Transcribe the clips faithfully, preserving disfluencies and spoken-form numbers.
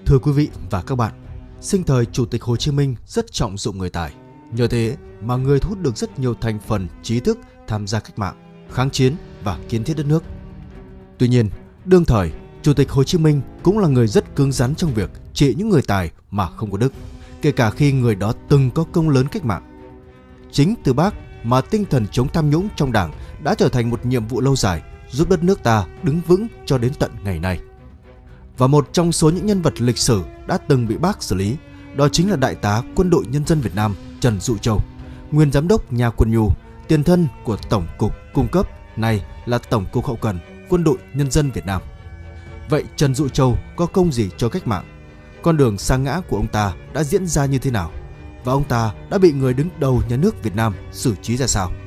Thưa quý vị và các bạn, sinh thời Chủ tịch Hồ Chí Minh rất trọng dụng người tài. Nhờ thế mà người thu hút được rất nhiều thành phần trí thức tham gia cách mạng, kháng chiến và kiến thiết đất nước. Tuy nhiên, đương thời, Chủ tịch Hồ Chí Minh cũng là người rất cứng rắn trong việc trị những người tài mà không có đức, kể cả khi người đó từng có công lớn cách mạng. Chính từ Bác mà tinh thần chống tham nhũng trong Đảng đã trở thành một nhiệm vụ lâu dài, giúp đất nước ta đứng vững cho đến tận ngày nay. Và một trong số những nhân vật lịch sử đã từng bị Bác xử lý, đó chính là Đại tá Quân đội Nhân dân Việt Nam Trần Dụ Châu, nguyên giám đốc nhà Quân Nhu, tiền thân của Tổng cục Cung cấp, nay là Tổng cục Hậu cần Quân đội Nhân dân Việt Nam. Vậy Trần Dụ Châu có công gì cho cách mạng? Con đường sa ngã của ông ta đã diễn ra như thế nào? Và ông ta đã bị người đứng đầu nhà nước Việt Nam xử trí ra sao?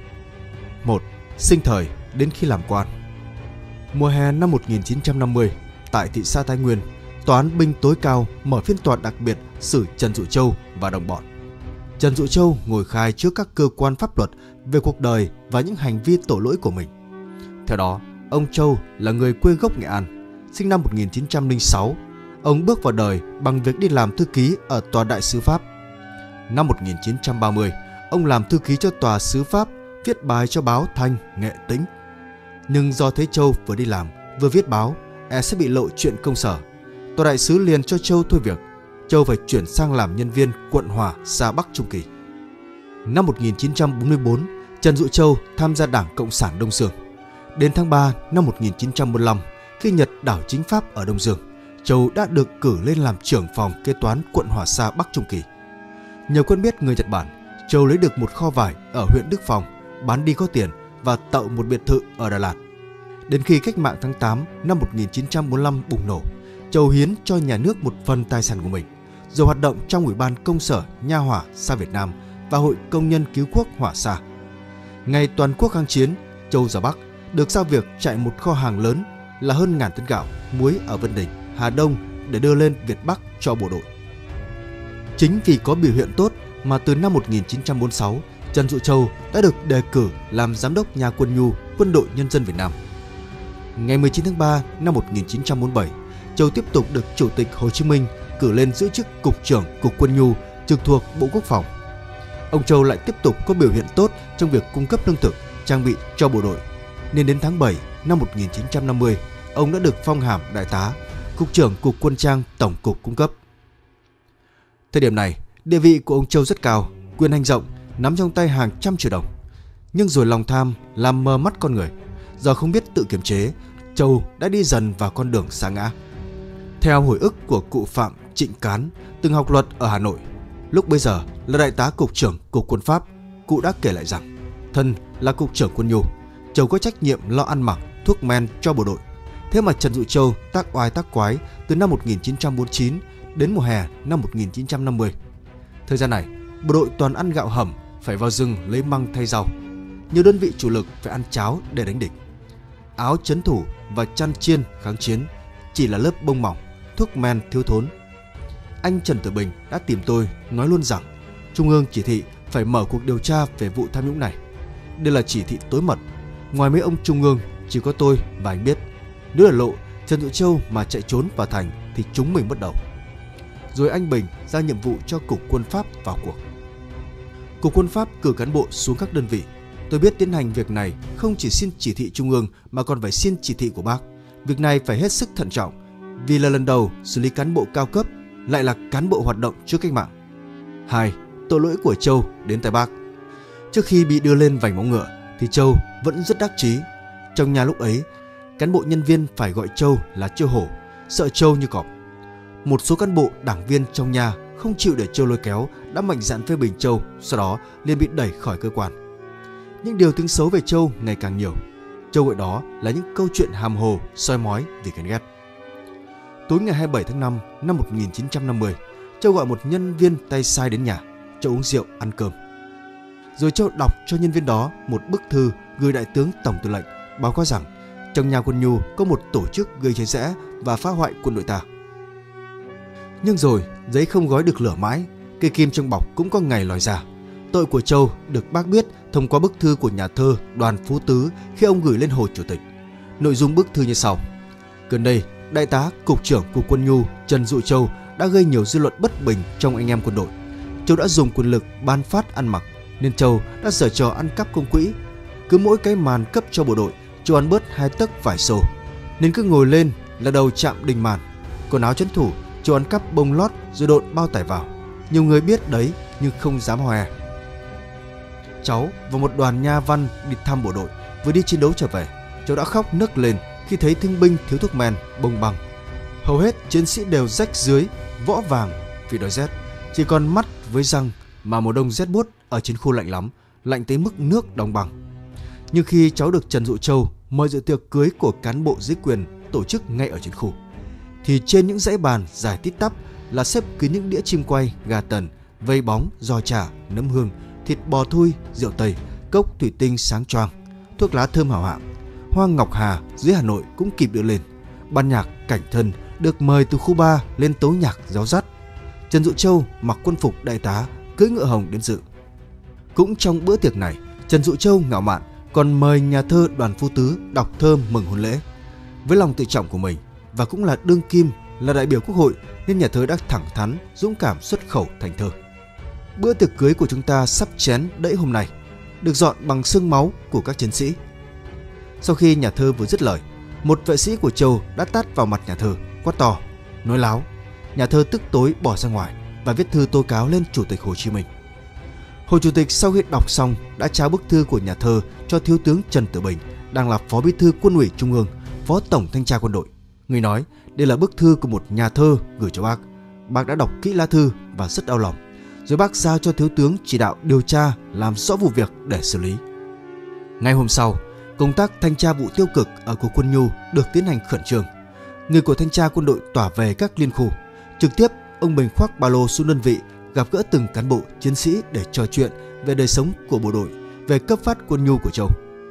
một. Sinh thời đến khi làm quan. Mùa hè năm một nghìn chín trăm năm mươi, tại thị xã Thái Nguyên, Tòa án binh tối cao mở phiên tòa đặc biệt xử Trần Dụ Châu và đồng bọn. Trần Dụ Châu ngồi khai trước các cơ quan pháp luật về cuộc đời và những hành vi tội lỗi của mình. Theo đó, ông Châu là người quê gốc Nghệ An, sinh năm một nghìn chín trăm lẻ sáu. Ông bước vào đời bằng việc đi làm thư ký ở Tòa Đại sứ Pháp. Năm một nghìn chín trăm ba mươi, ông làm thư ký cho Tòa sứ Pháp, viết bài cho báo Thanh, Nghệ Tĩnh. Nhưng do thấy Châu vừa đi làm, vừa viết báo, e sẽ bị lộ chuyện công sở. Tòa đại sứ liền cho Châu thôi việc. Châu phải chuyển sang làm nhân viên quận Hòa, xa Bắc Trung Kỳ. Năm một nghìn chín trăm bốn mươi tư, Trần Dụ Châu tham gia Đảng Cộng sản Đông Dương. Đến tháng ba năm một nghìn chín trăm bốn mươi lăm, khi Nhật đảo chính Pháp ở Đông Dương, Châu đã được cử lên làm trưởng phòng kế toán quận Hòa Sa, Bắc Trung Kỳ. Nhờ quen biết người Nhật Bản, Châu lấy được một kho vải ở huyện Đức Phong, bán đi có tiền và tậu một biệt thự ở Đà Lạt. Đến khi cách mạng tháng tám năm một nghìn chín trăm bốn mươi lăm bùng nổ, Châu hiến cho nhà nước một phần tài sản của mình, rồi hoạt động trong Ủy ban Công sở Nha Hỏa Sa Việt Nam và Hội Công nhân Cứu quốc Hỏa Sa. Ngày toàn quốc kháng chiến, Châu ra Bắc được giao việc chạy một kho hàng lớn là hơn ngàn tấn gạo, muối ở Vân Đình, Hà Đông để đưa lên Việt Bắc cho bộ đội. Chính vì có biểu hiện tốt mà từ năm một nghìn chín trăm bốn mươi sáu, Trần Dụ Châu đã được đề cử làm giám đốc nhà Quân Nhu, Quân đội Nhân dân Việt Nam. Ngày mười chín tháng ba năm một nghìn chín trăm bốn mươi bảy, Châu tiếp tục được Chủ tịch Hồ Chí Minh cử lên giữ chức Cục trưởng Cục Quân Nhu trực thuộc Bộ Quốc phòng. Ông Châu lại tiếp tục có biểu hiện tốt trong việc cung cấp lương thực, trang bị cho bộ đội, nên đến tháng bảy năm một nghìn chín trăm năm mươi, ông đã được phong hàm đại tá, Cục trưởng Cục Quân trang Tổng cục Cung cấp. Thời điểm này, địa vị của ông Châu rất cao, quyền hành rộng, nắm trong tay hàng trăm triệu đồng. Nhưng rồi lòng tham làm mờ mắt con người. Do không biết tự kiềm chế, Châu đã đi dần vào con đường sa ngã. Theo hồi ức của cụ Phạm Trịnh Cán, từng học luật ở Hà Nội, lúc bấy giờ là đại tá cục trưởng Cục Quân Pháp, cụ đã kể lại rằng thân là cục trưởng Quân Nhu, Châu có trách nhiệm lo ăn mặc, thuốc men cho bộ đội. Thế mà Trần Dụ Châu tác oai tác quái từ năm một nghìn chín trăm bốn mươi chín đến mùa hè năm một nghìn chín trăm năm mươi. Thời gian này, bộ đội toàn ăn gạo hầm, phải vào rừng lấy măng thay rau. Nhiều đơn vị chủ lực phải ăn cháo để đánh địch. Áo trấn thủ và chăn chiên kháng chiến chỉ là lớp bông mỏng, thuốc men thiếu thốn. Anh Trần Tử Bình đã tìm tôi nói luôn rằng Trung ương chỉ thị phải mở cuộc điều tra về vụ tham nhũng này. Đây là chỉ thị tối mật. Ngoài mấy ông Trung ương, chỉ có tôi và anh biết. Nếu là lộ Trần Dụ Châu mà chạy trốn vào thành thì chúng mình mất đầu. Rồi anh Bình ra nhiệm vụ cho Cục Quân Pháp vào cuộc. Cục Quân Pháp cử cán bộ xuống các đơn vị. Tôi biết tiến hành việc này không chỉ xin chỉ thị Trung ương mà còn phải xin chỉ thị của Bác. Việc này phải hết sức thận trọng, vì là lần đầu xử lý cán bộ cao cấp, lại là cán bộ hoạt động trước cách mạng. Hai, tội lỗi của Châu đến tay Bác. Trước khi bị đưa lên vành móng ngựa thì Châu vẫn rất đắc chí. Trong nhà lúc ấy, cán bộ nhân viên phải gọi Châu là Châu Hổ, sợ Châu như cọp. Một số cán bộ đảng viên trong nhà không chịu để Châu lôi kéo đã mạnh dạn phê bình Châu, sau đó liền bị đẩy khỏi cơ quan. Những điều tiếng xấu về Châu ngày càng nhiều. Châu gọi đó là những câu chuyện hàm hồ, soi mói vì ghen ghét. Tối ngày hai mươi bảy tháng năm năm một nghìn chín trăm năm mươi, Châu gọi một nhân viên tay sai đến nhà, cho uống rượu, ăn cơm. Rồi Châu đọc cho nhân viên đó một bức thư gửi Đại tướng Tổng tư lệnh, báo cáo rằng trong nhà Quân Nhu có một tổ chức gây chia rẽ và phá hoại quân đội ta. Nhưng rồi giấy không gói được lửa mãi, cây kim trong bọc cũng có ngày lòi ra. Tội của Châu được Bác biết thông qua bức thư của nhà thơ Đoàn Phú Tứ khi ông gửi lên Hồ Chủ tịch. Nội dung bức thư như sau: Gần đây Đại tá Cục trưởng Cục Quân nhu Trần Dụ Châu đã gây nhiều dư luận bất bình trong anh em quân đội. Châu đã dùng quyền lực ban phát ăn mặc, nên Châu đã giở trò ăn cắp công quỹ. Cứ mỗi cái màn cấp cho bộ đội, Châu ăn bớt hai tấc vải xô, nên cứ ngồi lên là đầu chạm đình màn. Quần áo trấn thủ, Châu ăn cắp bông lót rồi độn bao tải vào. Nhiều người biết đấy nhưng không dám hòe. Cháu và một đoàn nha văn đi thăm bộ đội, vừa đi chiến đấu trở về, cháu đã khóc nấc lên khi thấy thương binh thiếu thuốc men, bông băng. Hầu hết chiến sĩ đều rách dưới, võ vàng vì đói rét, chỉ còn mắt với răng, mà mùa đông rét buốt ở chiến khu lạnh lắm, lạnh tới mức nước đóng băng. Nhưng khi cháu được Trần Dụ Châu mời dự tiệc cưới của cán bộ dưới quyền tổ chức ngay ở chiến khu, thì trên những dãy bàn dài tít tắp là xếp kín những đĩa chim quay, gà tần, vây bóng, giò chả, nấm hương, thịt bò thui, rượu tây, cốc thủy tinh sáng choang, thuốc lá thơm hảo hạng. Hoa Ngọc Hà dưới Hà Nội cũng kịp đưa lên. Ban nhạc Cảnh Thân được mời từ khu ba lên tấu nhạc réo rắt. Trần Dụ Châu mặc quân phục đại tá, cưỡi ngựa hồng đến dự. Cũng trong bữa tiệc này, Trần Dụ Châu ngạo mạn còn mời nhà thơ Đoàn Phu Tứ đọc thơ mừng hôn lễ. Với lòng tự trọng của mình và cũng là đương kim, là đại biểu quốc hội, nên nhà thơ đã thẳng thắn, dũng cảm xuất khẩu thành thơ. Bữa tiệc cưới của chúng ta sắp chén đẫy hôm nay, được dọn bằng xương máu của các chiến sĩ. Sau khi nhà thơ vừa dứt lời, một vệ sĩ của Châu đã tát vào mặt nhà thơ, quát to, nói láo. Nhà thơ tức tối bỏ ra ngoài và viết thư tố cáo lên Chủ tịch Hồ Chí Minh. Hồ Chủ tịch sau khi đọc xong đã trao bức thư của nhà thơ cho Thiếu tướng Trần Tử Bình, đang là Phó Bí thư Quân ủy Trung ương, Phó Tổng Thanh tra Quân đội. Người nói đây là bức thư của một nhà thơ gửi cho bác. Bác đã đọc kỹ lá thư và rất đau lòng. Rồi bác giao cho Thiếu tướng chỉ đạo điều tra, làm rõ vụ việc để xử lý. Ngay hôm sau, công tác thanh tra vụ tiêu cực ở Cục Quân nhu được tiến hành khẩn trương. Người của thanh tra quân đội tỏa về các liên khu. Trực tiếp, ông Bình khoác ba lô xuống đơn vị, gặp gỡ từng cán bộ, chiến sĩ để trò chuyện về đời sống của bộ đội, về cấp phát quân nhu của Châu.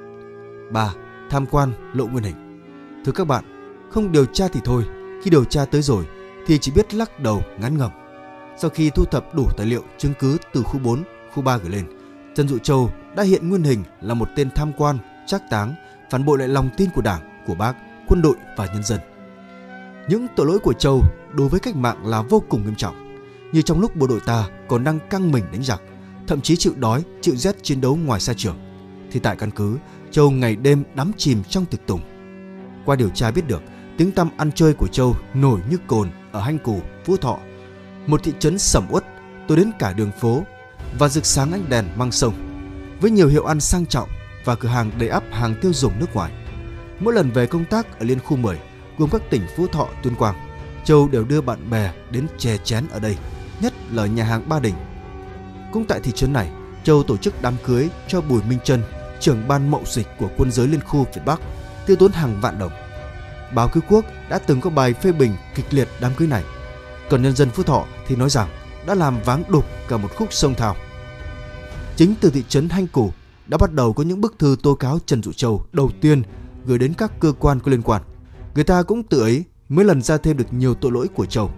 ba. Tham quan Lộ Nguyên Hình. Thưa các bạn, không điều tra thì thôi, khi điều tra tới rồi thì chỉ biết lắc đầu ngán ngẩm. Sau khi thu thập đủ tài liệu chứng cứ từ khu bốn, khu ba gửi lên, Trần Dụ Châu đã hiện nguyên hình là một tên tham quan, trác táng, phản bội lại lòng tin của Đảng, của Bác, quân đội và nhân dân. Những tội lỗi của Châu đối với cách mạng là vô cùng nghiêm trọng. Như trong lúc bộ đội ta còn đang căng mình đánh giặc, thậm chí chịu đói, chịu rét chiến đấu ngoài xa trường, thì tại căn cứ, Châu ngày đêm đắm chìm trong tiệc tùng. Qua điều tra biết được, tiếng tăm ăn chơi của Châu nổi như cồn ở Hanh Cù, Phú Thọ, một thị trấn sầm uất, tôi đến cả đường phố và rực sáng ánh đèn mang sông, với nhiều hiệu ăn sang trọng và cửa hàng đầy ắp hàng tiêu dùng nước ngoài. Mỗi lần về công tác ở liên khu mười, gồm các tỉnh Phú Thọ, Tuyên Quang, Châu đều đưa bạn bè đến chè chén ở đây, nhất là nhà hàng Ba Đình. Cũng tại thị trấn này, Châu tổ chức đám cưới cho Bùi Minh Trân, trưởng ban mậu dịch của quân giới liên khu Việt Bắc, tiêu tốn hàng vạn đồng. Báo Cứu Quốc đã từng có bài phê bình kịch liệt đám cưới này. Còn nhân dân Phú Thọ thì nói rằng đã làm váng đục cả một khúc sông Thao. Chính từ thị trấn Hanh Cù đã bắt đầu có những bức thư tố cáo Trần Dụ Châu đầu tiên gửi đến các cơ quan có liên quan. Người ta cũng tự ấy mới lần ra thêm được nhiều tội lỗi của Châu.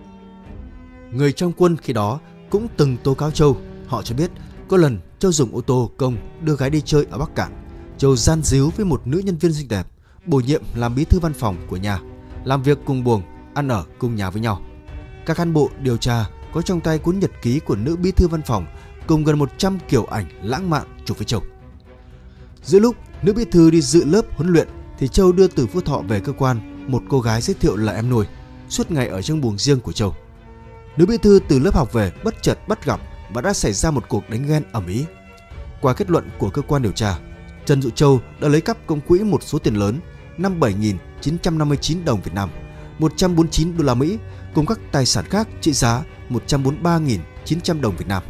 Người trong quân khi đó cũng từng tố cáo Châu. Họ cho biết có lần Châu dùng ô tô công đưa gái đi chơi ở Bắc Cạn. Châu gian díu với một nữ nhân viên xinh đẹp, bổ nhiệm làm bí thư văn phòng của nhà, làm việc cùng buồng, ăn ở cùng nhà với nhau. Các cán bộ điều tra có trong tay cuốn nhật ký của nữ bí thư văn phòng cùng gần một trăm kiểu ảnh lãng mạn chụp với Châu. Giữa lúc nữ bí thư đi dự lớp huấn luyện thì Châu đưa từ Phú Thọ về cơ quan một cô gái giới thiệu là em nuôi, suốt ngày ở trong buồng riêng của Châu. Nữ bí thư từ lớp học về bất chợt bắt gặp và đã xảy ra một cuộc đánh ghen ầm ĩ. Qua kết luận của cơ quan điều tra, Trần Dụ Châu đã lấy cắp công quỹ một số tiền lớn năm mươi bảy nghìn chín trăm năm mươi chín đồng Việt Nam, một trăm bốn mươi chín đô la Mỹ cùng các tài sản khác trị giá một trăm bốn mươi ba nghìn chín trăm đồng Việt Nam.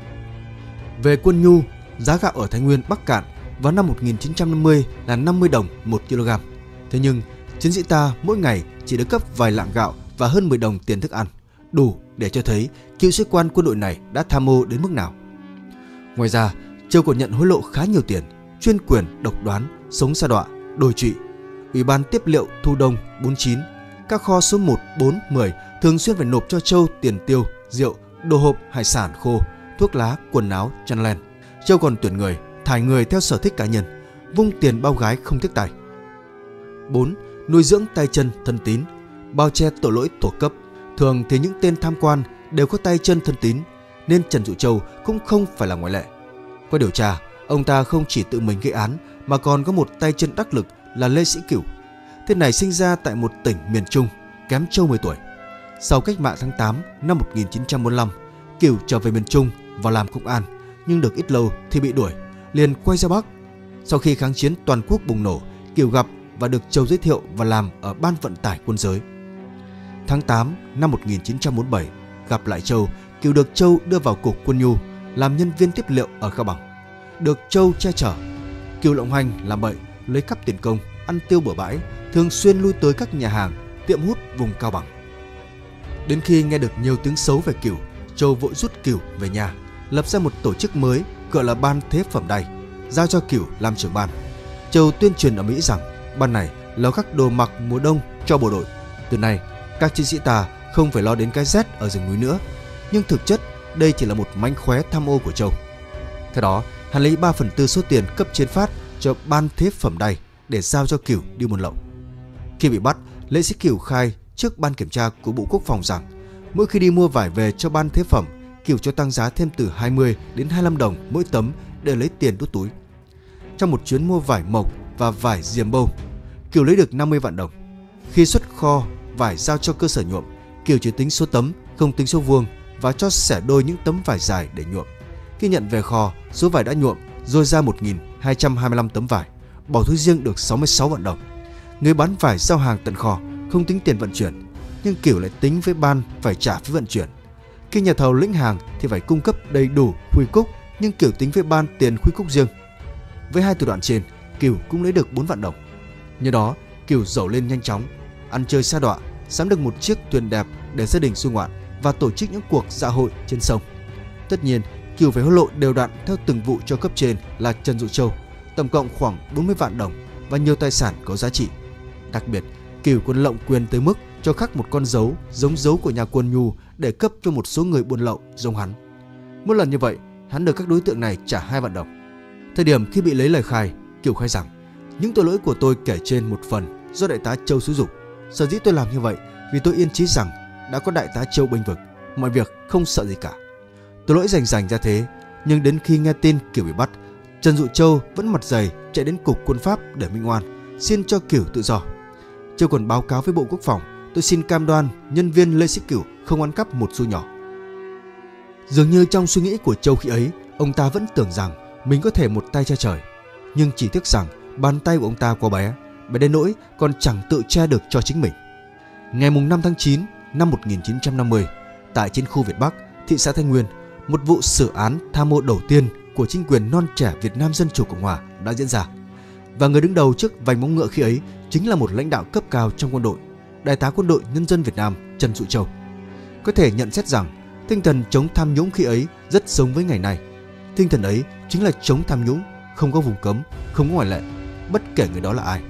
Về quân nhu, giá gạo ở Thái Nguyên, Bắc Cạn vào năm một nghìn chín trăm năm mươi là năm mươi đồng một kg. Thế nhưng chiến sĩ ta mỗi ngày chỉ được cấp vài lạng gạo và hơn mười đồng tiền thức ăn, đủ để cho thấy cựu sĩ quan quân đội này đã tham mô đến mức nào. Ngoài ra, Châu còn nhận hối lộ khá nhiều tiền, chuyên quyền, độc đoán, sống sa đọa, đồi trụy. Ủy ban tiếp liệu Thu Đông bốn mươi chín, các kho số một, bốn, mười thường xuyên phải nộp cho Châu tiền tiêu, rượu, đồ hộp, hải sản khô, thuốc lá, quần áo, chăn len. Châu còn tuyển người, thải người theo sở thích cá nhân, vung tiền bao gái không tiếc tài. bốn. Nuôi dưỡng tay chân thân tín. bao che tội lỗi thuộc cấp. Thường thì những tên tham quan đều có tay chân thân tín, nên Trần Dụ Châu cũng không phải là ngoại lệ. Qua điều tra, ông ta không chỉ tự mình gây án mà còn có một tay chân đắc lực là Lê Sĩ Cửu. Tên này sinh ra tại một tỉnh miền Trung, kém Châu mười tuổi. Sau cách mạng tháng tám năm một nghìn chín trăm bốn mươi lăm, Cửu trở về miền Trung vào làm công an, nhưng được ít lâu thì bị đuổi, liền quay ra Bắc. Sau khi kháng chiến toàn quốc bùng nổ, Cửu gặp và được Châu giới thiệu và làm ở ban vận tải quân giới. Tháng tám năm một nghìn chín trăm bốn mươi bảy, gặp lại Châu, Cửu được Châu đưa vào cục quân nhu làm nhân viên tiếp liệu ở Cao Bằng. Được Châu che chở, Cửu lộng hành làm bậy, lấy cắp tiền công, ăn tiêu bừa bãi, thường xuyên lui tới các nhà hàng, tiệm hút vùng Cao Bằng. Đến khi nghe được nhiều tiếng xấu về Cửu, Châu vội rút Cửu về nhà, lập ra một tổ chức mới gọi là Ban Thế Phẩm Đày, giao cho Cửu làm trưởng ban. Châu tuyên truyền ở Mỹ rằng ban này là các đồ mặc mùa đông cho bộ đội. Từ nay, các chiến sĩ ta không phải lo đến cái rét ở rừng núi nữa, nhưng thực chất đây chỉ là một mánh khóe tham ô của Châu. Theo đó, hắn lấy ba phần tư số tiền cấp trên phát cho Ban Thế Phẩm Đày để giao cho Cửu đi buôn lậu. Khi bị bắt, Lê Sĩ Cửu khai trước ban kiểm tra của Bộ Quốc phòng rằng mỗi khi đi mua vải về cho ban thế phẩm, Cửu cho tăng giá thêm từ hai mươi đến hai mươi lăm đồng mỗi tấm để lấy tiền đút túi. Trong một chuyến mua vải mộc và vải diềm bâu, Cửu lấy được năm mươi vạn đồng. Khi xuất kho vải giao cho cơ sở nhuộm, Cửu chỉ tính số tấm, không tính số vuông và cho xẻ đôi những tấm vải dài để nhuộm. Khi nhận về kho, số vải đã nhuộm rồi ra một nghìn hai trăm hai mươi lăm tấm vải, bỏ túi riêng được sáu mươi sáu vạn đồng. Người bán vải giao hàng tận kho, không tính tiền vận chuyển, nhưng Cửu lại tính với ban phải trả phí vận chuyển. Khi nhà thầu lĩnh hàng thì phải cung cấp đầy đủ khuy cúc, nhưng Cửu tính với ban tiền khuy cúc riêng. Với hai thủ đoạn trên, Cửu cũng lấy được bốn vạn đồng. Nhờ đó, Cửu giàu lên nhanh chóng, ăn chơi sa đọa, sắm được một chiếc thuyền đẹp để gia đình du ngoạn và tổ chức những cuộc dạ hội trên sông. Tất nhiên, Cửu phải hối lộ đều đặn theo từng vụ cho cấp trên là Trần Dụ Châu, tổng cộng khoảng bốn mươi vạn đồng và nhiều tài sản có giá trị. Đặc biệt, Cửu còn lộng quyền tới mức cho khắc một con dấu giống dấu của nhà quân nhu để cấp cho một số người buôn lậu giống hắn. Mỗi lần như vậy, hắn được các đối tượng này trả hai vạn đồng. Thời điểm khi bị lấy lời khai, Cửu khai rằng những tội lỗi của tôi kể trên một phần do đại tá Châu xúi giục. Sở dĩ tôi làm như vậy vì tôi yên chí rằng đã có đại tá Châu bênh vực, mọi việc không sợ gì cả. Tội lỗi rành rành ra thế, nhưng đến khi nghe tin Cửu bị bắt, Trần Dụ Châu vẫn mặt dày chạy đến cục quân pháp để minh oan, xin cho Cửu tự do. Châu còn báo cáo với Bộ Quốc phòng, tôi xin cam đoan nhân viên Lê Sĩ Cửu không ăn cắp một xu nhỏ. Dường như trong suy nghĩ của Châu khi ấy, ông ta vẫn tưởng rằng mình có thể một tay che trời, nhưng chỉ tiếc rằng bàn tay của ông ta quá bé, bé đến nỗi còn chẳng tự che được cho chính mình. Ngày năm tháng chín năm một nghìn chín trăm năm mươi, tại chiến khu Việt Bắc, thị xã Thanh Nguyên, một vụ xử án tham mô đầu tiên của chính quyền non trẻ Việt Nam Dân Chủ Cộng Hòa đã diễn ra, và người đứng đầu trước vành móng ngựa khi ấy chính là một lãnh đạo cấp cao trong quân đội, Đại tá Quân đội Nhân dân Việt Nam Trần Dụ Châu. Có thể nhận xét rằng tinh thần chống tham nhũng khi ấy rất giống với ngày nay. Tinh thần ấy chính là chống tham nhũng, không có vùng cấm, không có ngoại lệ, bất kể người đó là ai.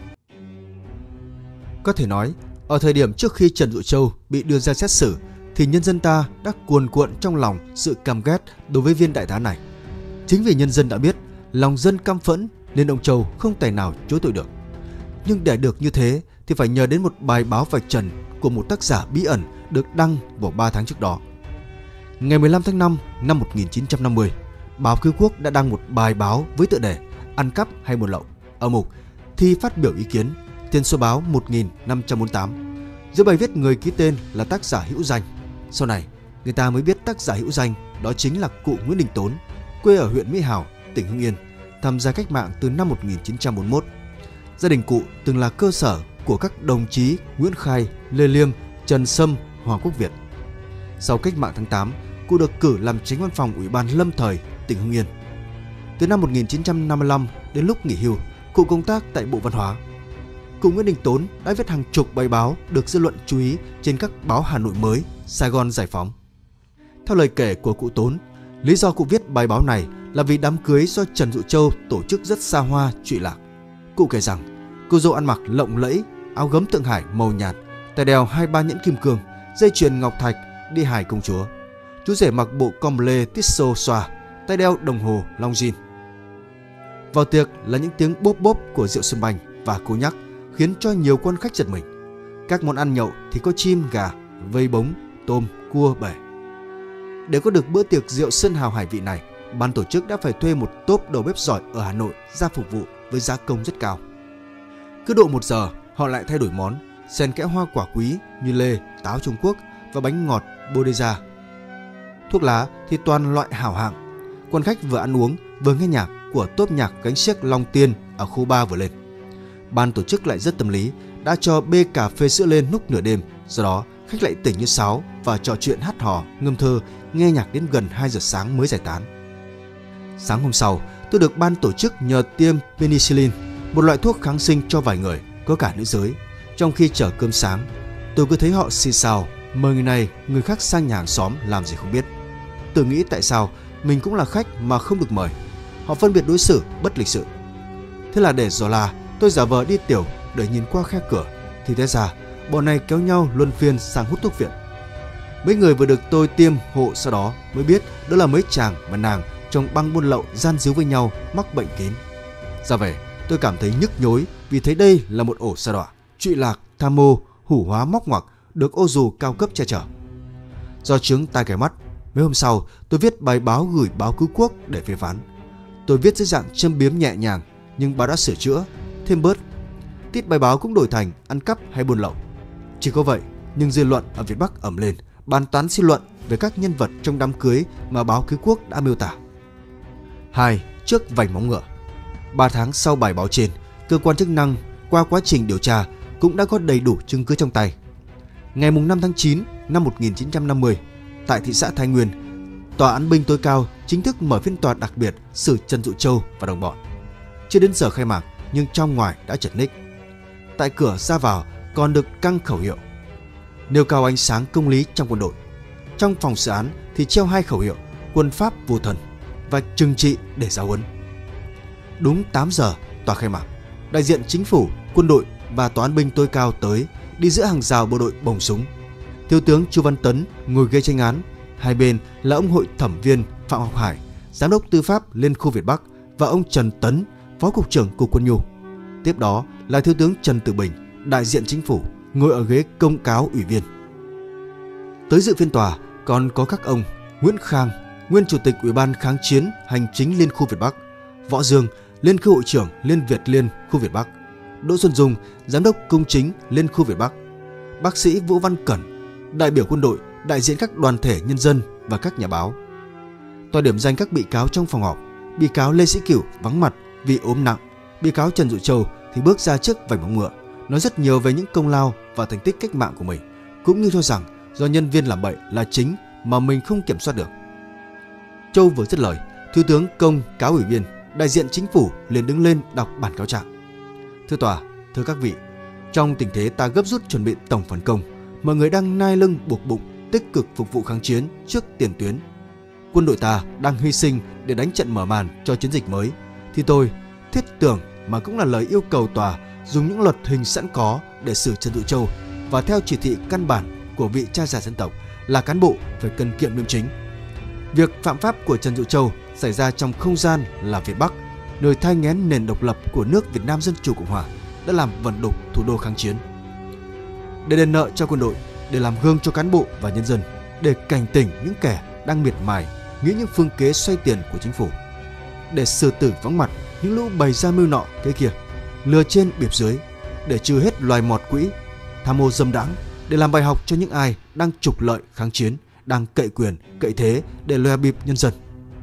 Có thể nói, ở thời điểm trước khi Trần Dụ Châu bị đưa ra xét xử thì nhân dân ta đã cuồn cuộn trong lòng sự căm ghét đối với viên đại tá này. Chính vì nhân dân đã biết lòng dân căm phẫn nên ông Châu không tài nào chối tội được. Nhưng để được như thế thì phải nhờ đến một bài báo vạch trần của một tác giả bí ẩn được đăng vào ba tháng trước đó. Ngày mười lăm tháng năm năm một nghìn chín trăm năm mươi, báo Cứu Quốc đã đăng một bài báo với tựa đề Ăn cắp hay buôn lậu ở mục Thi phát biểu ý kiến, trên số báo một nghìn năm trăm bốn mươi tám. Dưới bài viết người ký tên là tác giả hữu danh. Sau này, người ta mới biết tác giả hữu danh đó chính là cụ Nguyễn Đình Tốn, quê ở huyện Mỹ Hào, tỉnh Hưng Yên, tham gia cách mạng từ năm một nghìn chín trăm bốn mươi mốt. Gia đình cụ từng là cơ sở của các đồng chí Nguyễn Khai, Lê Liêm, Trần Sâm, Hoàng Quốc Việt. Sau cách mạng tháng tám, cụ được cử làm chánh văn phòng Ủy ban Lâm thời tỉnh Hưng Yên. Từ năm một nghìn chín trăm năm mươi lăm đến lúc nghỉ hưu, cụ công tác tại Bộ Văn hóa. Cụ Nguyễn Đình Tốn đã viết hàng chục bài báo được dư luận chú ý trên các báo Hà Nội Mới, Sài Gòn Giải Phóng. Theo lời kể của cụ Tốn, lý do cụ viết bài báo này là vì đám cưới do Trần Dụ Châu tổ chức rất xa hoa, trụy lạc. Cụ kể rằng cô dâu ăn mặc lộng lẫy, áo gấm Thượng Hải màu nhạt, tay đeo hai ba nhẫn kim cương, dây chuyền ngọc thạch đi hài công chúa. Chú rể mặc bộ comble tissot xoa, tay đeo đồng hồ Longines. Vào tiệc là những tiếng bốp bốp của rượu sâm banh và cô nhắc khiến cho nhiều quan khách giật mình. Các món ăn nhậu thì có chim, gà, vây bống, tôm, cua, bể. Để có được bữa tiệc rượu sơn hào hải vị này, ban tổ chức đã phải thuê một tốp đầu bếp giỏi ở Hà Nội ra phục vụ với giá công rất cao. Cứ độ một giờ, họ lại thay đổi món, xen kẽ hoa quả quý như lê, táo Trung Quốc và bánh ngọt Bodega. Thuốc lá thì toàn loại hảo hạng. Quan khách vừa ăn uống vừa nghe nhạc của tốp nhạc gánh xiếc Long Tiên ở khu ba vừa lên. Ban tổ chức lại rất tâm lý, đã cho bê cà phê sữa lên lúc nửa đêm, do đó khách lại tỉnh như sáo và trò chuyện hát hò, ngâm thơ, nghe nhạc đến gần hai giờ sáng mới giải tán. Sáng hôm sau, tôi được ban tổ chức nhờ tiêm penicillin, một loại thuốc kháng sinh cho vài người, có cả nữ giới. Trong khi chờ cơm sáng, tôi cứ thấy họ xì xào, mời người này, người khác sang nhà hàng xóm làm gì không biết. Tôi nghĩ tại sao mình cũng là khách mà không được mời. Họ phân biệt đối xử bất lịch sự. Thế là để dò la, tôi giả vờ đi tiểu để nhìn qua khe cửa, thì té ra bọn này kéo nhau luân phiên sang hút thuốc viện. Mấy người vừa được tôi tiêm hộ sau đó mới biết đó là mấy chàng mà nàng trong băng buôn lậu gian díu với nhau mắc bệnh kín. Ra về, tôi cảm thấy nhức nhối vì thấy đây là một ổ sa đọa, trụy lạc, tham mô, hủ hóa móc ngoặc, được ô dù cao cấp che chở. Do chướng tai cái mắt, mấy hôm sau tôi viết bài báo gửi báo Cứu Quốc để phê phán. Tôi viết dưới dạng châm biếm nhẹ nhàng, nhưng báo đã sửa chữa, thêm bớt. Tít bài báo cũng đổi thành ăn cắp hay buôn lậu. Chỉ có vậy, nhưng dư luận ở Việt Bắc ẩm lên, bàn tán suy luận về các nhân vật trong đám cưới mà báo Cứu Quốc đã miêu tả. Hai. Trước vành móng ngựa. Ba tháng sau bài báo trên, cơ quan chức năng qua quá trình điều tra cũng đã có đầy đủ chứng cứ trong tay. Ngày năm tháng chín năm một nghìn chín trăm năm mươi, tại thị xã Thái Nguyên, Tòa án binh tối cao chính thức mở phiên tòa đặc biệt xử Trần Dụ Châu và đồng bọn. Chưa đến giờ khai mạc nhưng trong ngoài đã chật ních. Tại cửa ra vào còn được căng khẩu hiệu: nêu cao ánh sáng công lý trong quân đội. Trong phòng xử án thì treo hai khẩu hiệu: quân pháp vô thần và trừng trị để giáo huấn. Đúng tám giờ tòa khai mạc, đại diện chính phủ, quân đội và tòa án binh tối cao tới, đi giữa hàng rào bộ đội bồng súng. Thiếu tướng Chu Văn Tấn ngồi ghế tranh án, hai bên là ông hội thẩm viên Phạm Ngọc Hải, giám đốc tư pháp Liên khu Việt Bắc, và ông Trần Tấn, phó cục trưởng cục quân nhu. Tiếp đó là thiếu tướng Trần Tử Bình, đại diện chính phủ, ngồi ở ghế công cáo ủy viên. Tới dự phiên tòa còn có các ông Nguyễn Khang, nguyên chủ tịch Ủy ban kháng chiến hành chính Liên khu Việt Bắc; Võ Dương, Liên khu hội trưởng Liên Việt Liên khu Việt Bắc; Đỗ Xuân Dung, giám đốc công chính Liên khu Việt Bắc; bác sĩ Vũ Văn Cẩn, đại biểu quân đội, đại diện các đoàn thể nhân dân và các nhà báo. Tòa điểm danh các bị cáo trong phòng họp. Bị cáo Lê Sĩ Cửu vắng mặt vì ốm nặng. Bị cáo Trần Dụ Châu thì bước ra trước vành móng ngựa, nói rất nhiều về những công lao và thành tích cách mạng của mình, cũng như cho rằng do nhân viên làm bậy là chính mà mình không kiểm soát được. Châu vừa dứt lời, thiếu tướng Công, cáo ủy viên, đại diện chính phủ liền đứng lên đọc bản cáo trạng. Thưa tòa, thưa các vị, trong tình thế ta gấp rút chuẩn bị tổng phản công, mọi người đang nai lưng buộc bụng tích cực phục vụ kháng chiến trước tiền tuyến. Quân đội ta đang hy sinh để đánh trận mở màn cho chiến dịch mới, thì tôi thiết tưởng mà cũng là lời yêu cầu tòa dùng những luật hình sẵn có để xử Trần Dụ Châu, và theo chỉ thị căn bản của vị cha già dân tộc là cán bộ phải cần kiệm liêm chính. Việc phạm pháp của Trần Dụ Châu xảy ra trong không gian là Việt Bắc, nơi thai nghén nền độc lập của nước Việt Nam Dân Chủ Cộng Hòa, đã làm vần đục thủ đô kháng chiến. Để đền nợ cho quân đội, để làm gương cho cán bộ và nhân dân, để cảnh tỉnh những kẻ đang miệt mài nghĩ những phương kế xoay tiền của chính phủ, để xử tử vắng mặt những lũ bày ra mưu nọ kế kia, lừa trên biệp dưới, để trừ hết loài mọt quỹ, tham mô dâm đãng, để làm bài học cho những ai đang trục lợi kháng chiến, đang cậy quyền, cậy thế để lòe bịp nhân dân.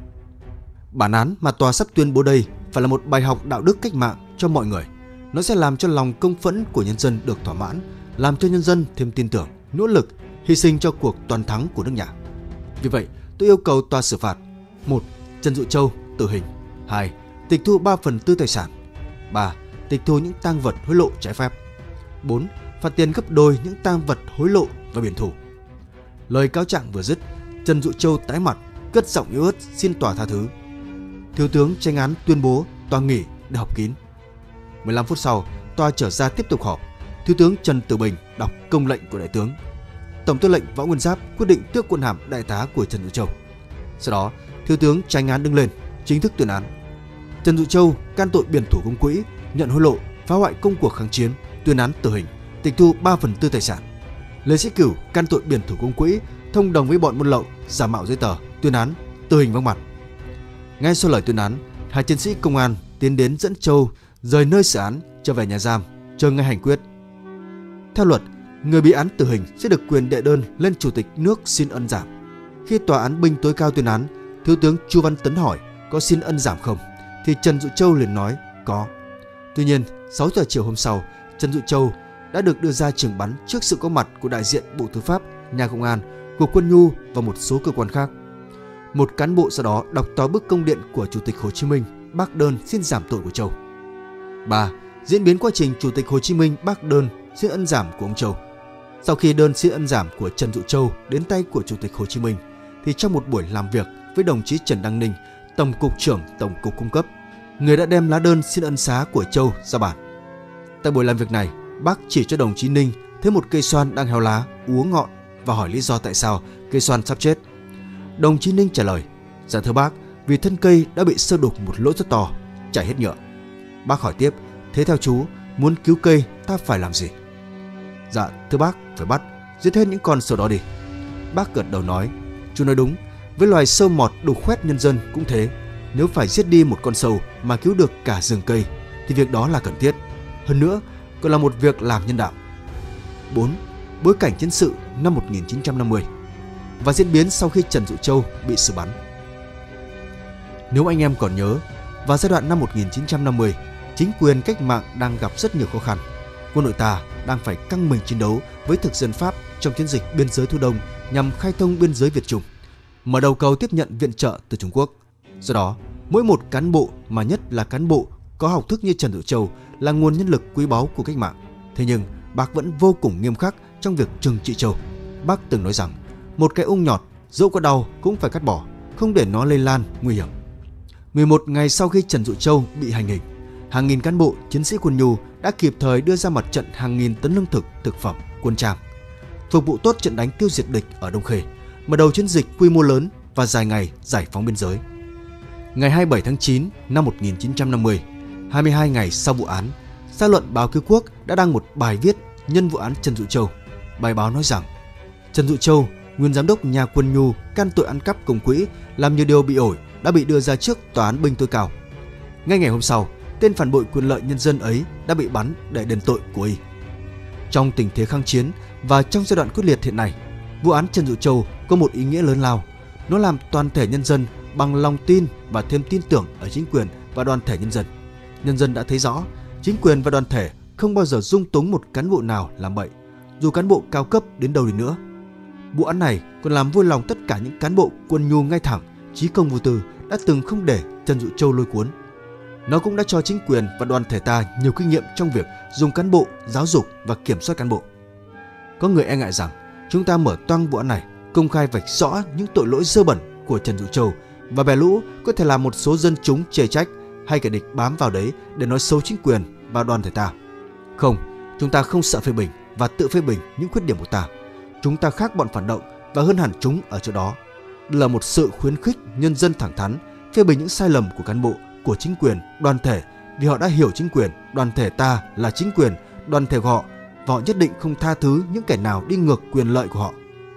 Bản án mà tòa sắp tuyên bố đây phải là một bài học đạo đức cách mạng cho mọi người. Nó sẽ làm cho lòng công phẫn của nhân dân được thỏa mãn, làm cho nhân dân thêm tin tưởng, nỗ lực, hy sinh cho cuộc toàn thắng của nước nhà. Vì vậy, tôi yêu cầu tòa xử phạt: một. Trần Dụ Châu tử hình. Hai. Tịch thu ba phần tư tài sản. Ba. Tịch thu những tang vật hối lộ trái phép. Bốn. Phạt tiền gấp đôi những tang vật hối lộ và biển thủ. Lời cáo trạng vừa dứt, Trần Dụ Châu tái mặt, cất giọng yếu ớt xin tòa tha thứ. Thiếu tướng chánh án tuyên bố tòa nghỉ để họp kín. mười lăm phút sau, tòa trở ra tiếp tục họp. Thiếu tướng Trần Tử Bình đọc công lệnh của đại tướng. Tổng tư lệnh Võ Nguyên Giáp quyết định tước quân hàm đại tá của Trần Dụ Châu. Sau đó, thiếu tướng chánh án đứng lên chính thức tuyên án. Trần Dụ Châu can tội biển thủ công quỹ, nhận hối lộ, phá hoại công cuộc kháng chiến, tuyên án tử hình, tịch thu ba phần tư tài sản. Lê Sĩ Cửu can tội biển thủ công quỹ, thông đồng với bọn buôn lậu, giả mạo giấy tờ, tuyên án tử hình vắng mặt. Ngay sau lời tuyên án, hai chiến sĩ công an tiến đến dẫn Châu rời nơi xử án trở về nhà giam, chờ ngày hành quyết. Theo luật, người bị án tử hình sẽ được quyền đệ đơn lên Chủ tịch nước xin ân giảm. Khi tòa án binh tối cao tuyên án, Thiếu tướng Chu Văn Tấn hỏi có xin ân giảm không, thì Trần Dụ Châu liền nói có. Tuy nhiên, sáu giờ chiều hôm sau, Trần Dụ Châu đã được đưa ra trường bắn trước sự có mặt của đại diện Bộ Tư pháp, nhà công an, Cục Quân nhu và một số cơ quan khác. Một cán bộ sau đó đọc to bức công điện của Chủ tịch Hồ Chí Minh bác đơn xin giảm tội của Châu. ba. Diễn biến quá trình Chủ tịch Hồ Chí Minh bác đơn xin ân giảm của ông Châu. Sau khi đơn xin ân giảm của Trần Dụ Châu đến tay của Chủ tịch Hồ Chí Minh, thì trong một buổi làm việc với đồng chí Trần Đăng Ninh, Tổng cục trưởng Tổng cục Cung cấp, người đã đem lá đơn xin ân xá của Châu ra bản. Tại buổi làm việc này, bác chỉ cho đồng chí Ninh thấy một cây xoan đang héo lá, úa ngọn và hỏi lý do tại sao cây xoan sắp chết. Đồng chí Ninh trả lời: dạ thưa bác, vì thân cây đã bị sơ đục một lỗ rất to, chảy hết nhựa. Bác hỏi tiếp: thế theo chú, muốn cứu cây ta phải làm gì? Dạ thưa bác, phải bắt, giết hết những con sâu đó đi. Bác gật đầu nói: chú nói đúng, với loài sâu mọt đục khoét nhân dân cũng thế. Nếu phải giết đi một con sâu mà cứu được cả rừng cây thì việc đó là cần thiết. Hơn nữa, còn là một việc làm nhân đạo. bốn. Bối cảnh chiến sự năm một nghìn chín trăm năm mươi và diễn biến sau khi Trần Dụ Châu bị xử bắn. Nếu anh em còn nhớ, vào giai đoạn năm một nghìn chín trăm năm mươi, chính quyền cách mạng đang gặp rất nhiều khó khăn. Quân đội ta đang phải căng mình chiến đấu với thực dân Pháp trong chiến dịch biên giới Thu Đông nhằm khai thông biên giới Việt Trung, mở đầu cầu tiếp nhận viện trợ từ Trung Quốc. Do đó, mỗi một cán bộ, mà nhất là cán bộ có học thức như Trần Dụ Châu, là nguồn nhân lực quý báu của cách mạng. Thế nhưng bác vẫn vô cùng nghiêm khắc trong việc trừng trị Châu. Bác từng nói rằng một cái ung nhọt dẫu có đau cũng phải cắt bỏ, không để nó lây lan nguy hiểm. mười một ngày sau khi Trần Dụ Châu bị hành hình, hàng nghìn cán bộ chiến sĩ quân nhu đã kịp thời đưa ra mặt trận hàng nghìn tấn lương thực, thực phẩm, quân trang, phục vụ tốt trận đánh tiêu diệt địch ở Đông Khê, mở đầu chiến dịch quy mô lớn và dài ngày giải phóng biên giới. Ngày hai mươi bảy tháng chín năm một nghìn chín trăm năm mươi, hai mươi hai ngày sau vụ án, xã luận báo Cứu Quốc đã đăng một bài viết nhân vụ án Trần Dụ Châu. Bài báo nói rằng Trần Dụ Châu, nguyên giám đốc nhà Quân nhu, can tội ăn cắp công quỹ, làm nhiều điều bị ổi, đã bị đưa ra trước tòa án binh tối cao. Ngay ngày hôm sau, tên phản bội quyền lợi nhân dân ấy đã bị bắn để đền tội của y. Trong tình thế kháng chiến và trong giai đoạn quyết liệt hiện nay, vụ án Trần Dụ Châu có một ý nghĩa lớn lao. Nó làm toàn thể nhân dân bằng lòng tin và thêm tin tưởng ở chính quyền và đoàn thể nhân dân. Nhân dân đã thấy rõ, chính quyền và đoàn thể không bao giờ dung túng một cán bộ nào làm bậy, dù cán bộ cao cấp đến đâu đi nữa. Vụ án này còn làm vui lòng tất cả những cán bộ quân nhu ngay thẳng, chí công vô tư đã từng không để Trần Dụ Châu lôi cuốn. Nó cũng đã cho chính quyền và đoàn thể ta nhiều kinh nghiệm trong việc dùng cán bộ, giáo dục và kiểm soát cán bộ. Có người e ngại rằng chúng ta mở toang vụ án này, công khai vạch rõ những tội lỗi dơ bẩn của Trần Dụ Châu, và bè lũ có thể làm một số dân chúng chê trách hay kẻ địch bám vào đấy để nói xấu chính quyền và đoàn thể ta. Không, chúng ta không sợ phê bình và tự phê bình những khuyết điểm của ta. Chúng ta khác bọn phản động và hơn hẳn chúng ở chỗ đó. Đây là một sự khuyến khích nhân dân thẳng thắn phê bình những sai lầm của cán bộ, của chính quyền, đoàn thể, vì họ đã hiểu chính quyền, đoàn thể ta là chính quyền, đoàn thể của họ, và họ nhất định không tha thứ những kẻ nào đi ngược quyền lợi của họ.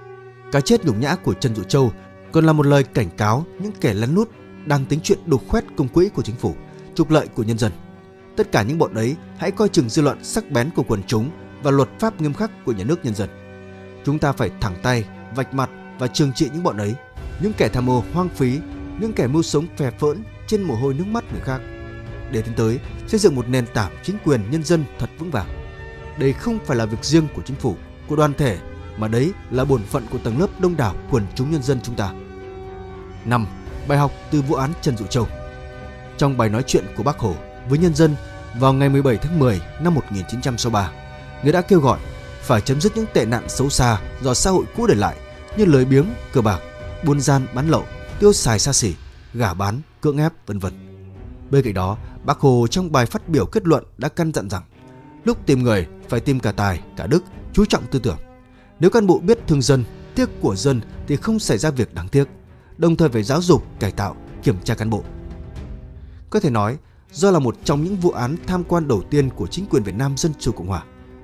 Cái chết nhục nhã của Trần Dụ Châu còn là một lời cảnh cáo những kẻ lén lút đang tính chuyện đục khoét công quỹ của chính phủ, trục lợi của nhân dân. Tất cả những bọn ấy hãy coi chừng dư luận sắc bén của quần chúng và luật pháp nghiêm khắc của nhà nước nhân dân. Chúng ta phải thẳng tay, vạch mặt và trừng trị những bọn ấy, những kẻ tham ô hoang phí, những kẻ mưu sống phè phỡn trên mồ hôi nước mắt người khác, để tiến tới xây dựng một nền tảng chính quyền nhân dân thật vững vàng. Đây không phải là việc riêng của chính phủ, của đoàn thể, mà đấy là bổn phận của tầng lớp đông đảo quần chúng nhân dân chúng ta. năm. Bài học từ vụ án Trần Dụ Châu. Trong bài nói chuyện của Bác Hồ với nhân dân vào ngày mười bảy tháng mười năm một nghìn chín trăm sáu mươi ba, người đã kêu gọi phải chấm dứt những tệ nạn xấu xa do xã hội cũ để lại như lười biếng, cờ bạc, buôn gian, bán lậu, tiêu xài xa xỉ, gả bán, cưỡng ép, vân vân. Bên cạnh đó, Bác Hồ trong bài phát biểu kết luận đã căn dặn rằng lúc tìm người phải tìm cả tài, cả đức, chú trọng tư tưởng. Nếu cán bộ biết thương dân, tiếc của dân thì không xảy ra việc đáng tiếc, đồng thời phải giáo dục, cải tạo, kiểm tra cán bộ. Có thể nói, do là một trong những vụ án tham quan đầu tiên của chính quyền Việt Nam Dân Chủ Cộng Hòa,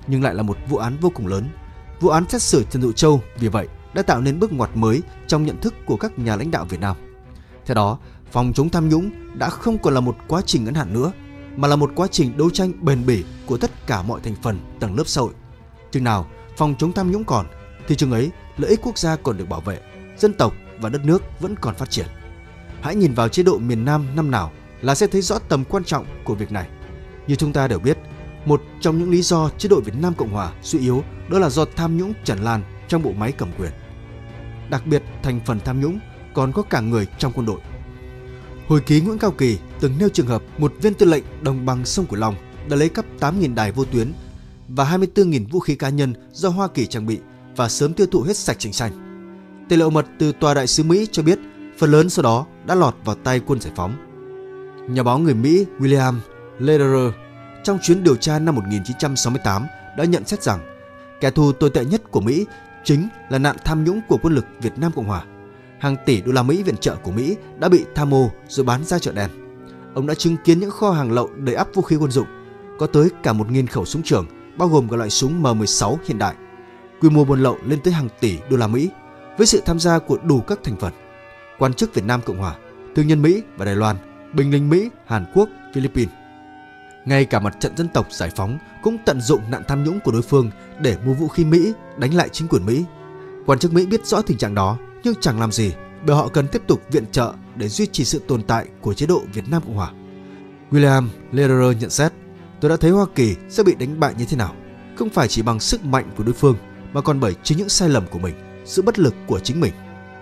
nhưng lại là một vụ án vô cùng lớn. Vụ án xét xử Trần Dụ Châu vì vậy đã tạo nên bước ngoặt mới trong nhận thức của các nhà lãnh đạo Việt Nam. Theo đó, phòng chống tham nhũng đã không còn là một quá trình ngắn hạn nữa, mà là một quá trình đấu tranh bền bỉ của tất cả mọi thành phần, tầng lớp xã hội. Chừng nào phòng chống tham nhũng còn, thì chừng ấy lợi ích quốc gia còn được bảo vệ, dân tộc và đất nước vẫn còn phát triển. Hãy nhìn vào chế độ miền Nam năm nào là sẽ thấy rõ tầm quan trọng của việc này. Như chúng ta đều biết, một trong những lý do chế độ Việt Nam Cộng Hòa suy yếu đó là do tham nhũng tràn lan trong bộ máy cầm quyền. Đặc biệt, thành phần tham nhũng còn có cả người trong quân đội. Hồi ký Nguyễn Cao Kỳ từng nêu trường hợp một viên tư lệnh đồng bằng sông Cửu Long đã lấy cắp tám nghìn đài vô tuyến và hai mươi tư nghìn vũ khí cá nhân do Hoa Kỳ trang bị và sớm tiêu thụ hết sạch tranh xanh. Tài liệu mật từ Tòa đại sứ Mỹ cho biết phần lớn số đó đã lọt vào tay quân giải phóng. Nhà báo người Mỹ William Lederer trong chuyến điều tra năm một nghìn chín trăm sáu mươi tám đã nhận xét rằng kẻ thù tồi tệ nhất của Mỹ chính là nạn tham nhũng của quân lực Việt Nam Cộng Hòa. Hàng tỷ đô la Mỹ viện trợ của Mỹ đã bị tham ô rồi bán ra chợ đen. Ông đã chứng kiến những kho hàng lậu đầy ắp vũ khí quân dụng, có tới cả một nghìn khẩu súng trường, bao gồm cả loại súng M mười sáu hiện đại. Quy mô buôn lậu lên tới hàng tỷ đô la Mỹ với sự tham gia của đủ các thành phần: quan chức Việt Nam Cộng Hòa, thương nhân Mỹ và Đài Loan, binh lính Mỹ, Hàn Quốc, Philippines. Ngay cả mặt trận dân tộc giải phóng cũng tận dụng nạn tham nhũng của đối phương để mua vũ khí Mỹ đánh lại chính quyền Mỹ. Quan chức Mỹ biết rõ tình trạng đó nhưng chẳng làm gì, bởi họ cần tiếp tục viện trợ để duy trì sự tồn tại của chế độ Việt Nam Cộng Hòa. William Lederer nhận xét: "Tôi đã thấy Hoa Kỳ sẽ bị đánh bại như thế nào, không phải chỉ bằng sức mạnh của đối phương, mà còn bởi chính những sai lầm của mình, sự bất lực của chính mình."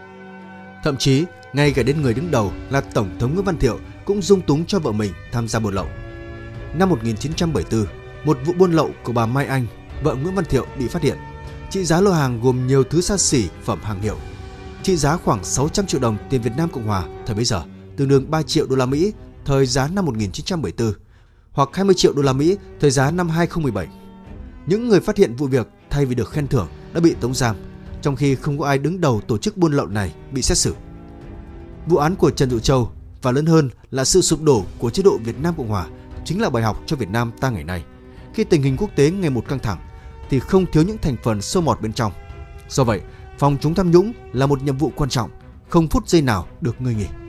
Thậm chí, ngay cả đến người đứng đầu là Tổng thống Nguyễn Văn Thiệu cũng dung túng cho vợ mình tham gia buôn lậu. Năm một nghìn chín trăm bảy mươi tư, một vụ buôn lậu của bà Mai Anh, vợ Nguyễn Văn Thiệu bị phát hiện. Trị giá lô hàng gồm nhiều thứ xa xỉ, phẩm hàng hiệu, trị giá khoảng sáu trăm triệu đồng tiền Việt Nam Cộng Hòa thời bấy giờ, tương đương ba triệu đô la Mỹ thời giá năm một nghìn chín trăm bảy mươi tư, hoặc hai mươi triệu đô la Mỹ thời giá năm hai nghìn không trăm mười bảy. Những người phát hiện vụ việc thay vì được khen thưởng đã bị tống giam, trong khi không có ai đứng đầu tổ chức buôn lậu này bị xét xử. Vụ án của Trần Dụ Châu và lớn hơn là sự sụp đổ của chế độ Việt Nam Cộng Hòa chính là bài học cho Việt Nam ta ngày nay. Khi tình hình quốc tế ngày một căng thẳng thì không thiếu những thành phần sâu mọt bên trong. Do vậy, phòng chống tham nhũng là một nhiệm vụ quan trọng, không phút giây nào được ngơi nghỉ.